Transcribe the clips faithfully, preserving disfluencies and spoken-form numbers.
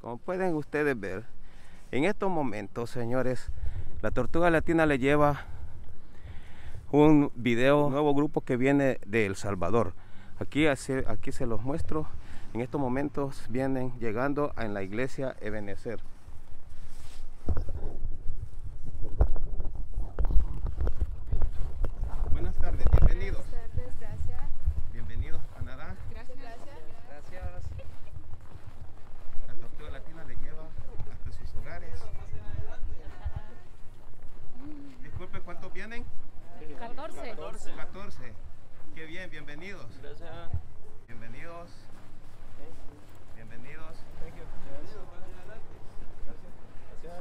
Como pueden ustedes ver, en estos momentos, señores, la Tortuga Latina le lleva un video, un nuevo grupo que viene de El Salvador. Aquí, aquí se los muestro. En estos momentos vienen llegando en la iglesia Ebenezer. Buenas tardes, bienvenidos. Buenas tardes, gracias. Bienvenidos a Canadá. Gracias, gracias. Gracias. La Tortuga Latina le lleva hasta sus hogares. Disculpe, ¿cuántos vienen? catorce. catorce. Qué bien, bienvenidos. Gracias. Bienvenidos. Bienvenidos. Thank you. Gracias. Gracias.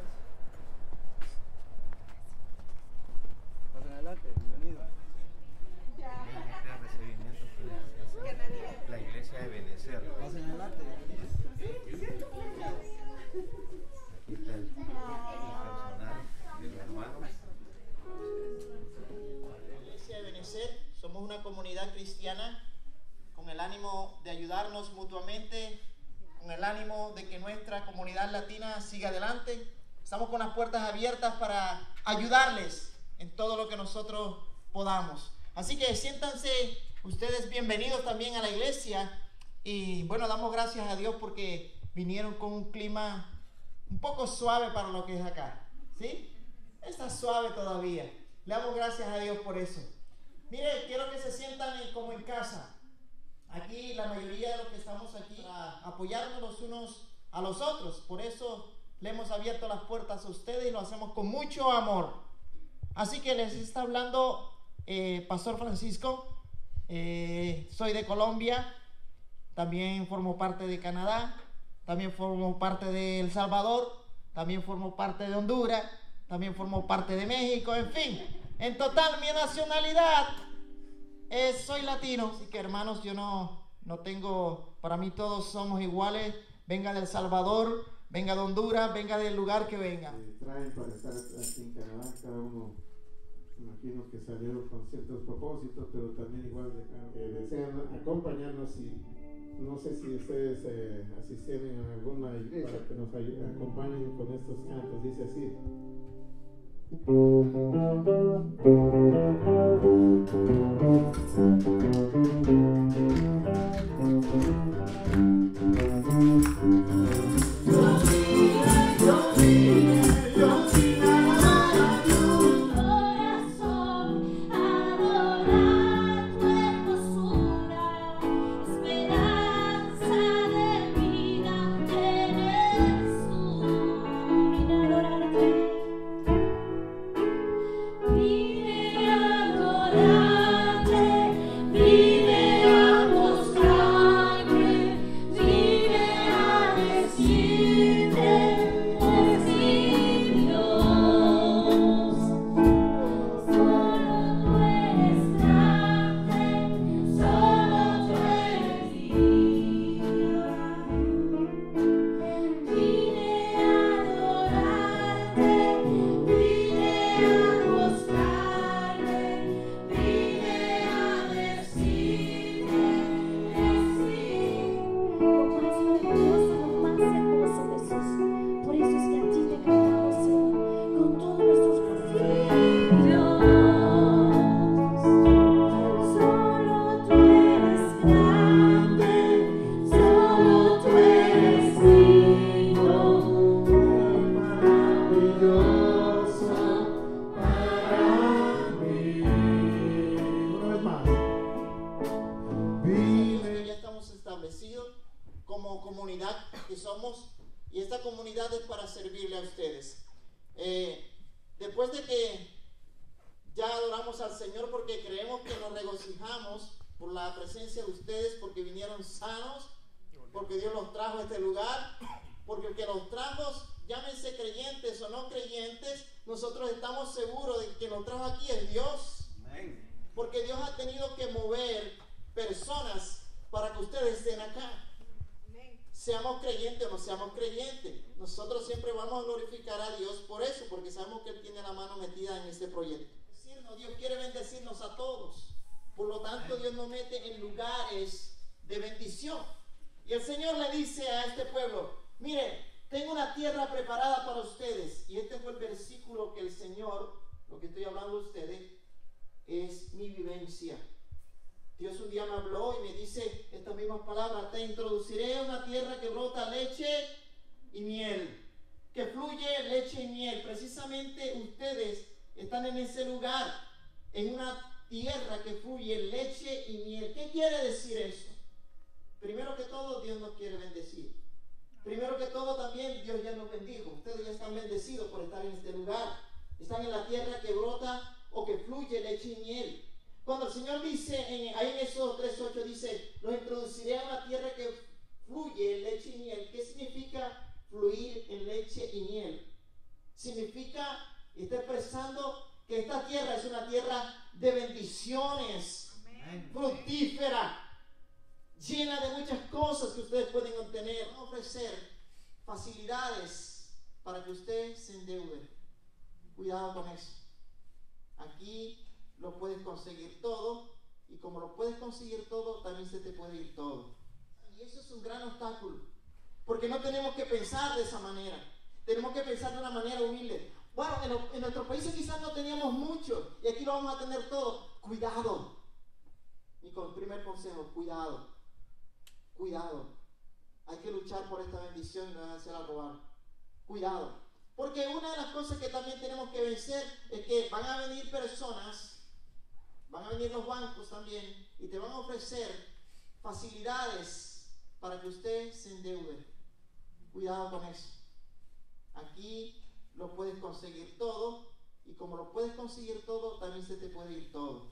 Pasen adelante. Bienvenido. Miren este recibimiento que les hace la iglesia de Ebenezer. Pasen adelante. Aquí está el, el personal de los hermanos. Iglesia de Ebenezer, somos una comunidad cristiana con el ánimo de ayudarnos mutuamente, con el ánimo de que nuestra comunidad latina siga adelante. Estamos con las puertas abiertas para ayudarles en todo lo que nosotros podamos. Así que siéntanse ustedes bienvenidos también a la iglesia. Y bueno, damos gracias a Dios porque vinieron con un clima un poco suave para lo que es acá. ¿Sí? Está suave todavía. Le damos gracias a Dios por eso. Mire, quiero que se sientan como en casa. Aquí la mayoría de los que estamos aquí para apoyarnos los unos a los otros. Por eso le hemos abierto las puertas a ustedes y lo hacemos con mucho amor. Así que les está hablando eh, Pastor Francisco. Eh, soy de Colombia. También formo parte de Canadá. También formo parte de El Salvador. También formo parte de Honduras. También formo parte de México. En fin, en total mi nacionalidad es, soy latino. Así que hermanos, yo no, no tengo, para mí todos somos iguales. Venga de El Salvador, venga de Honduras, venga del lugar que venga. Eh, traen para estar aquí en Canadá, cada uno, imagino que salieron con ciertos propósitos, pero también igual de, eh, desean acompañarnos y no sé si ustedes eh, asistieron a alguna iglesia para que nos ayuden, acompañen con estos cantos. Dice así. Como comunidad que somos, y esta comunidad es para servirle a ustedes. Eh, después de que ya adoramos al Señor porque creemos que nos regocijamos por la presencia de ustedes, porque vinieron sanos, porque Dios los trajo a este lugar, porque el que los trajo, llámense creyentes o no creyentes, nosotros estamos seguros de que quien los trajo aquí es Dios. Porque Dios ha tenido que mover personas para que ustedes estén acá. Seamos creyentes o no seamos creyentes, nosotros siempre vamos a glorificar a Dios por eso, porque sabemos que Él tiene la mano metida en este proyecto. Dios quiere bendecirnos a todos, por lo tanto Dios nos mete en lugares de bendición. Y el Señor le dice a este pueblo, mire, tengo una tierra preparada para ustedes. Y este fue el versículo que el Señor, lo que estoy hablando a ustedes, es mi vivencia. Dios un día me habló y me dice estas mismas palabras: te introduciré a una tierra que brota leche y miel, que fluye leche y miel. Precisamente ustedes están en ese lugar, en una tierra que fluye leche y miel. ¿Qué quiere decir eso? Primero que todo, Dios nos quiere bendecir. Primero que todo, también Dios ya nos bendijo. Ustedes ya están bendecidos por estar en este lugar. Están en la tierra que brota o que fluye leche y miel. Cuando el Señor dice, en, ahí en Éxodo tres ocho dice, los introduciré a una tierra que fluye leche y miel. ¿Qué significa fluir en leche y miel? Significa, y está expresando que esta tierra es una tierra de bendiciones, Amén. Fructífera, llena de muchas cosas que ustedes pueden obtener. Vamos a ofrecer facilidades para que usted se endeude. Cuidado con eso. Aquí lo puedes conseguir todo, y como lo puedes conseguir todo, también se te puede ir todo. Y eso es un gran obstáculo, porque no tenemos que pensar de esa manera. Tenemos que pensar de una manera humilde. Bueno, en, lo, en nuestros países quizás no teníamos mucho, y aquí lo vamos a tener todo. Cuidado. Mi primer consejo, cuidado. Cuidado. Hay que luchar por esta bendición y no dejársela robar. Cuidado. Porque una de las cosas que también tenemos que vencer es que van a venir personas, van a venir los bancos también, y te van a ofrecer facilidades para que usted se endeude. Cuidado con eso. Aquí lo puedes conseguir todo, y como lo puedes conseguir todo, también se te puede ir todo.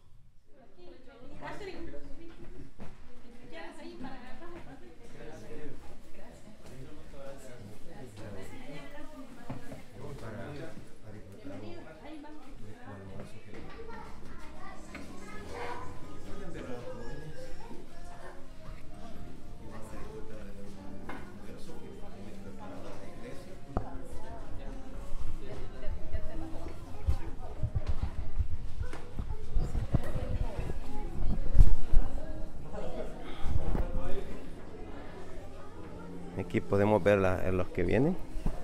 Aquí podemos ver la, los que vienen.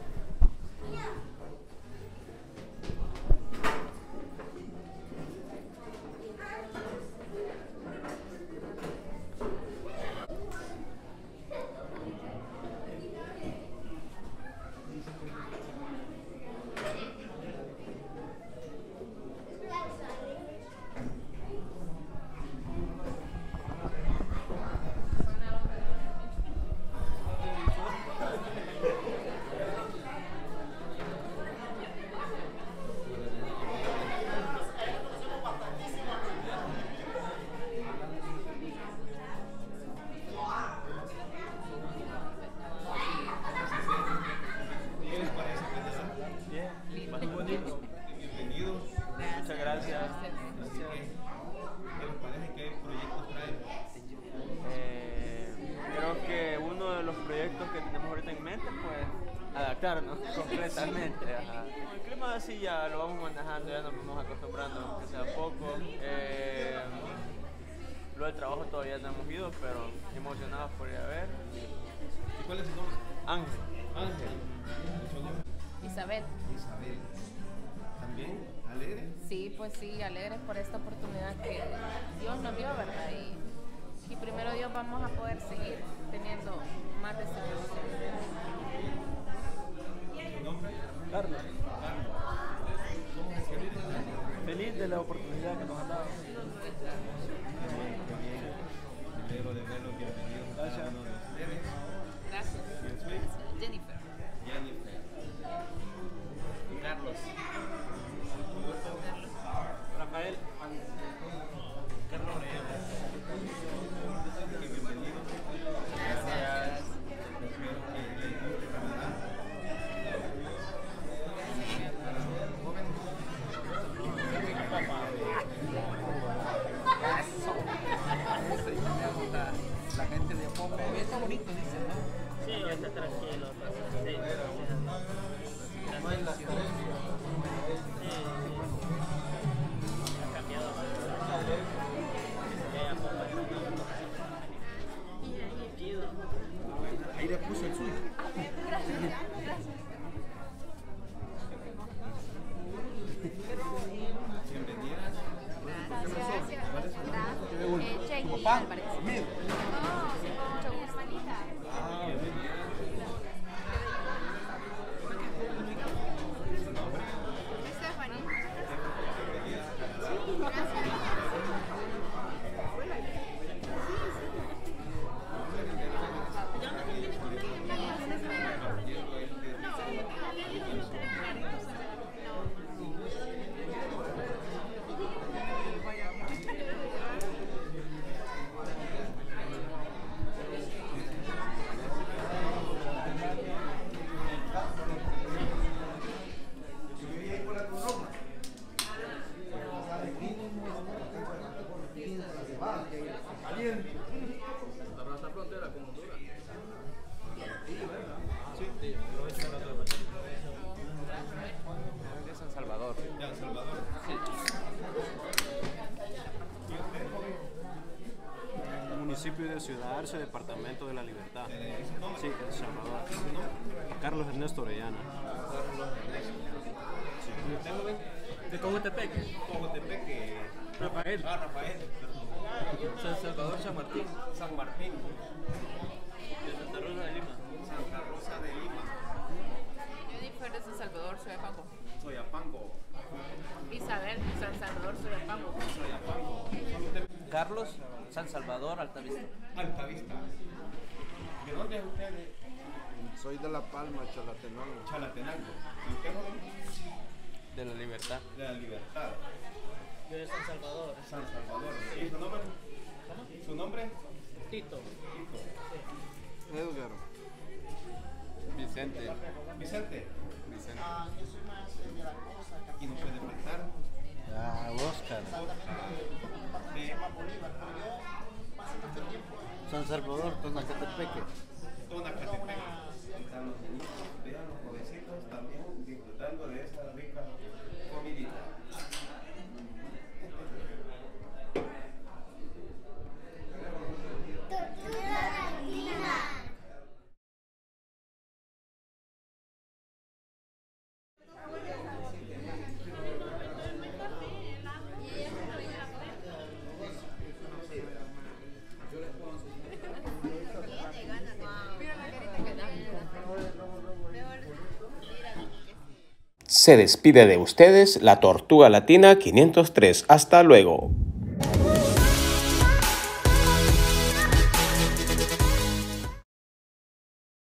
Adaptarnos completamente. Ajá. El clima así ya lo vamos manejando, ya nos vamos acostumbrando, aunque sea poco. Eh, lo del trabajo todavía no hemos ido, pero emocionados por ir a ver. ¿Y cuál es su nombre? Ángel. Ángel. Isabel. Isabel. ¿También alegre? Sí, pues sí, alegres por esta oportunidad que Dios nos dio, ¿verdad? Y, y primero Dios vamos a poder seguir teniendo más de esta Carlos. Feliz de la oportunidad que nos han dado. Me alegro de verlo, bienvenido. Gracias. Gracias. Jennifer. Jennifer. Carlos. Rafael. Carlos Reyes. Bienvenido. Gracias. La gente de Opope está bonito, dicen, ¿no? Sí, está tranquilo. Sí, No hay las tres. ha cambiado Ahí le puso el suyo. Gracias. Juan. Álvarez. Conmigo. No, sí, con mucho gusto. Ah, Stephanie. De San Salvador. de El Salvador. Municipio de Ciudad Arce, Departamento de la Libertad. Sí, El Salvador. Carlos Ernesto Orellana. ¿De Cogotepeque? Cogotepeque. Rafael. Ah, Rafael. San Salvador, San Martín. San Martín. De Santa Rosa de Lima. Santa Rosa de Lima. Jennifer de San Salvador, Soyapango. Soyapango. Isabel, San Salvador, Soyapango. Soyapango. Carlos, San Salvador, Altavista. Altavista. ¿De dónde es usted? Soy de La Palma, Chalatenango. Chalatenango. ¿Y usted, joven? De la Libertad. De la Libertad. Yo de San Salvador. San Salvador. ¿Y su nombre? ¿Su nombre? Tito. Edgar. Vicente. Vicente. Vicente. Ah, yo soy más eh, de la cosa, Y no puede faltar. Ah, Oscar. De se llama Bolívar, pero yo paso mucho tiempo San Salvador, Tonacatepeque. Tonacatepec. Están los niños, vean los jovencitos también disfrutando de esta rica comidita. Se despide de ustedes la Tortuga Latina quinientos tres. Hasta luego.